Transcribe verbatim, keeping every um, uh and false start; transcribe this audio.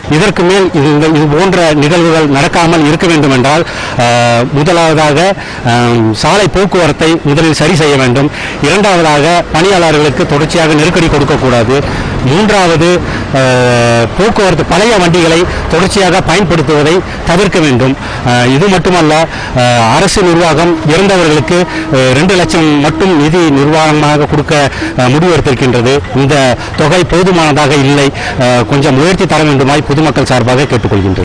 இதற்கு மேல் இது இது போன்ற நிகழ்வுகள் நடக்காமல் இருக்க வேண்டும் என்றால் முதலாவதாக சாலை போக்குவரத்தை முதலில் சரி செய்ய வேண்டும். இரண்டாவதாக பணியாளர்களுக்கு தொடர்ச்சியாக நெருக்கடி கொடுக்கக்கூடாது. மூன்றாவது போக்குவரத்து பழைய வண்டிகளை தொடர்ச்சியாக பயன்படுத்துவதை தவிர்க்க வேண்டும். இது மட்டுமல்ல, அரசு நிர்வாகம் இறந்தவர்களுக்கு ரெண்டு லட்சம் மட்டும் நிதி நிர்வாகமாக கொடுக்க முடிவெடுத்திருக்கின்றது. இந்த தொகை போதுமானதாக இல்லை. கொஞ்சம் உயர்த்தி தர வேண்டுமாய் பொதுமக்கள் சார்பாக கேட்டுக்கொள்கின்றனர்.